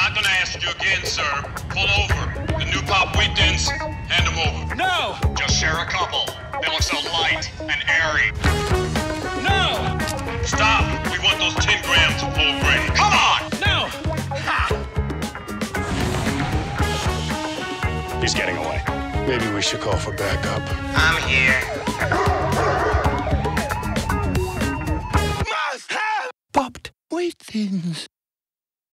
not gonna ask you again, sir. Pull over. The new pop wheat thins, hand them over. No! Just share a couple. They look so light and airy. No! Stop! We want those 10 grams of whole grain. Come on! No! Ha! He's getting away. Maybe we should call for backup. I'm here.